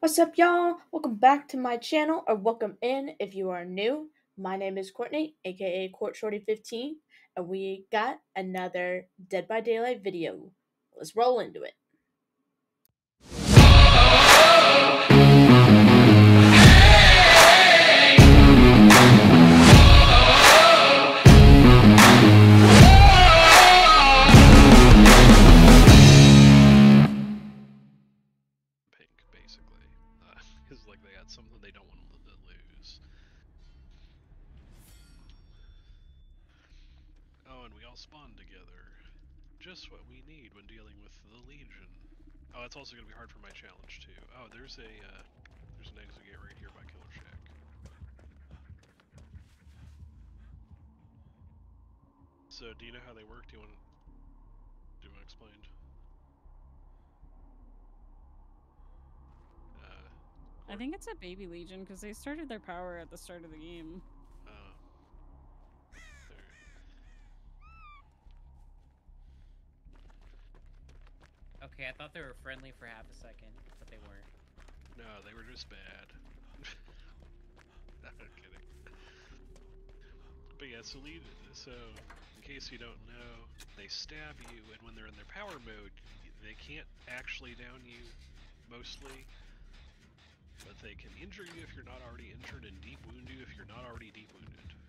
What's up, y'all? Welcome back to my channel, or welcome in if you are new. My name is Courtney, aka Court Shorty 15, and we got another Dead by Daylight video. Let's roll into it. Pink, basically. Because like they got something they don't want them to lose. Oh, and we all spawned together. Just what we need when dealing with the Legion. Oh, it's also gonna be hard for my challenge too. Oh, there's an exit gate right here by Killer Shack. So, do you know how they work? Do you want explained? I think it's a baby legion because they started their power at the start of the game. Oh. Okay, I thought they were friendly for half a second, but they weren't. No, they were just bad. I'm kidding. But yeah, so in case you don't know, they stab you, and when they're in their power mode, they can't actually down you, mostly, but they can injure you if you're not already injured, and deep wound you if you're not already deep wounded.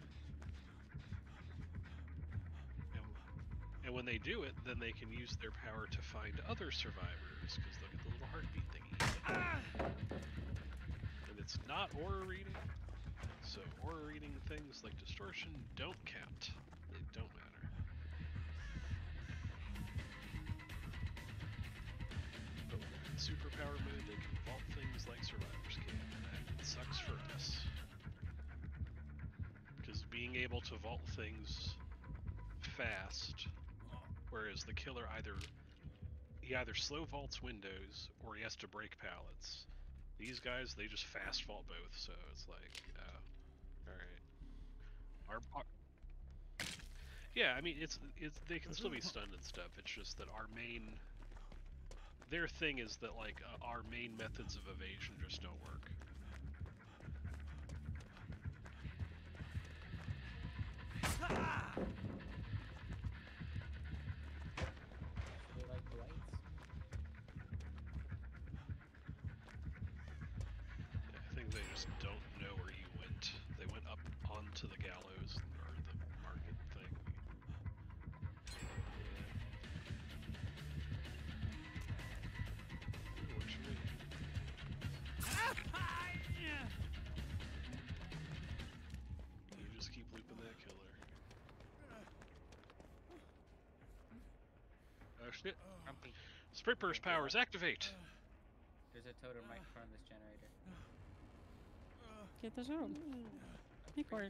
And when they do it, then they can use their power to find other survivors, because they'll get the little heartbeat thingy. And it's not aura reading, so aura reading things like distortion don't count. They don't matter. But when they're in superpower mode, they can vault things like survivors can, and it sucks for us. Because being able to vault things fast, whereas the killer either slow vaults windows or he has to break pallets. These guys, they just fast vault both, so it's like, alright. Yeah, I mean, it's they can still be stunned and stuff. It's just that their thing is that like our main methods of evasion just don't work. They like the lights. I think they just don't know where you went. They went up onto the gallows or the market thing. Ooh, works for me. You just keep looping that killer. Oh shit. Grumpy. Sprit burst powers activate! There's a totem right in front of this generator. Get the totem. Hey, Court.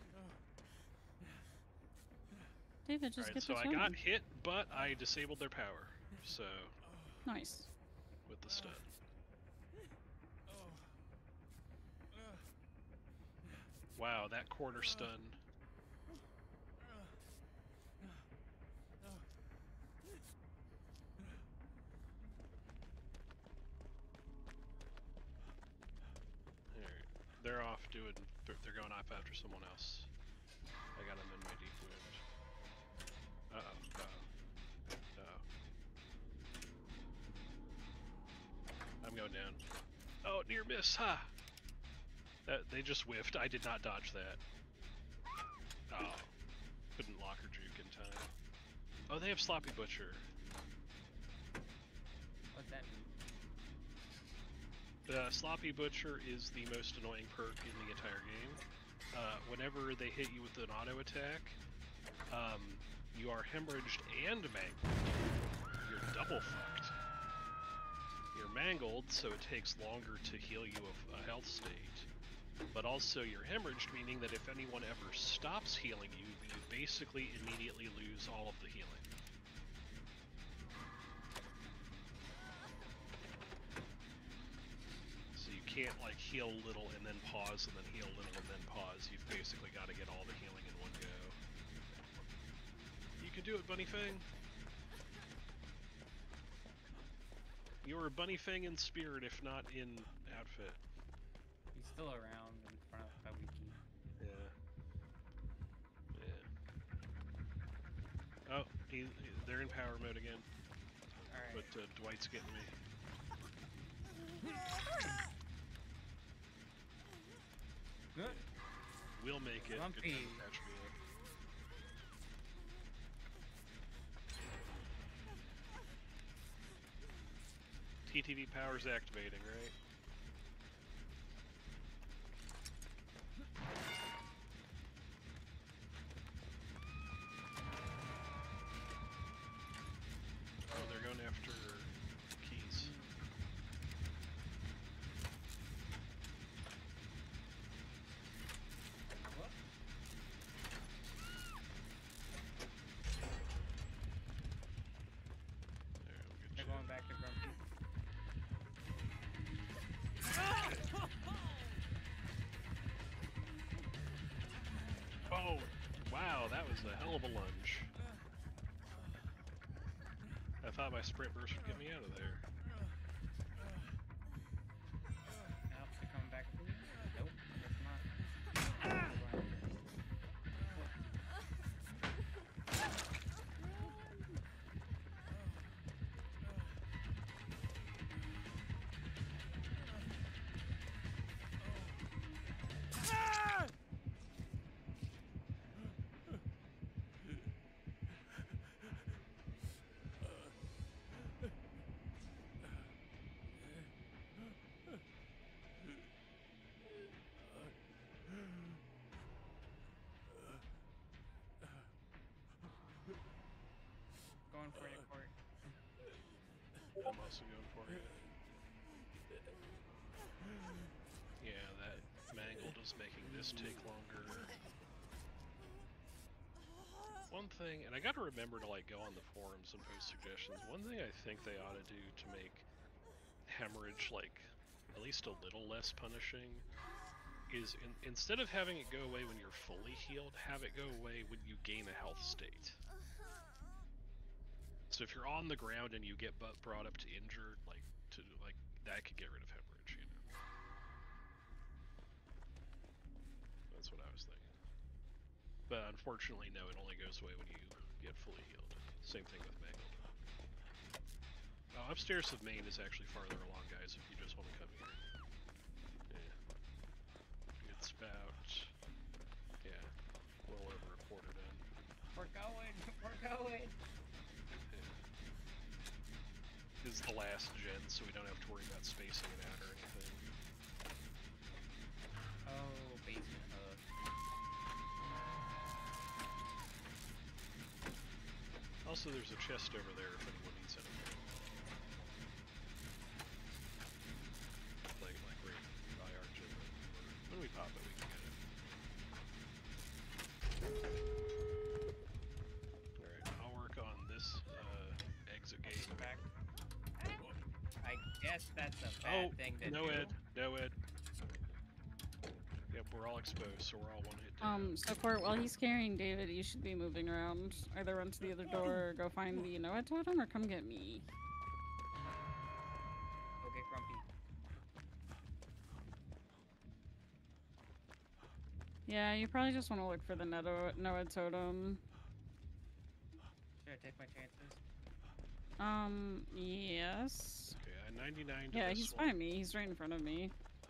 David, just Alright, get so the I totem. got hit, but I disabled their power. So, Nice. with the stun. Wow, that quarter stun. Alright, they're off doing. They're going off after someone else. I got him in my deep wound. Uh oh. I'm going down. Oh, near miss, ha! They just whiffed. I did not dodge that. Oh. Couldn't lock or juke in time. Oh, they have Sloppy Butcher. What's that mean? Sloppy Butcher is the most annoying perk in the entire game. Whenever they hit you with an auto attack, you are hemorrhaged and mangled. You're double fucked. You're mangled, so it takes longer to heal you of a health state. But also you're hemorrhaged, meaning that if anyone ever stops healing you, you basically immediately lose all of the healing. So you can't like heal little and then pause and then heal little and then pause. You've basically got to get all the healing in one go. You can do it, Bunny Fang. You were Bunny Fang in spirit, if not in outfit. He's still around in front of Kawiki. Yeah. Yeah. Oh, they're in power mode again. Alright. But Dwight's getting me. Good. We'll make it. Grumpy. Good time to patch me up. TTV power's activating, right? Oh, they're going after keys. What? There, we'll get They're you. going back to Grumpy. Oh, wow, that was a hell of a lunge. I thought my sprint burst would get me out of there. Nope, they're coming back to me. Nope, guess not. Going for it, Court. I'm also going for it. Yeah, that mangled is making this take longer. One thing, and I gotta remember to like go on the forums and post suggestions, one thing I think they ought to do to make hemorrhage like at least a little less punishing is instead of having it go away when you're fully healed, have it go away when you gain a health state. So if you're on the ground and you get brought up to injured, like that could get rid of hemorrhage, you know. That's what I was thinking. But unfortunately, no, it only goes away when you get fully healed. Same thing with mangled. Upstairs of main is actually farther along, guys, if you just want to come here. Yeah. It's about, yeah, a little over a quarter done. We're going! We're going! This is the last gen, so we don't have to worry about spacing it out or anything. Oh, basement hub. Also, there's a chest over there if anyone needs anything. Like right by our gym. When we pop it, we can get it. Alright, I'll work on this exit gate. Back. I guess that's a bad thing to no do. Ed, no Ed. Yep, we're all exposed, so we're all one hit down. So Court, while he's carrying David, you should be moving around. Either run to the other door, or go find the Noah totem, or come get me. Go get Grumpy. Yeah, you probably just want to look for the Noah totem. Should I take my chances? Yes. Okay, I 99 to Yeah, this he's one. by me. He's right in front of me.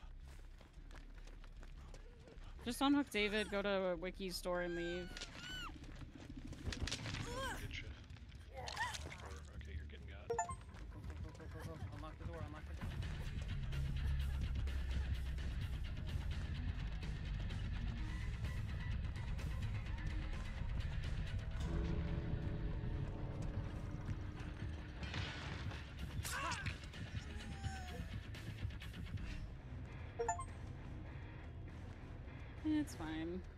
Just unhook David, go to Wiki's store and leave. Get you. Okay, you're getting got. Go. Unlock the door, unlock the door. It's fine.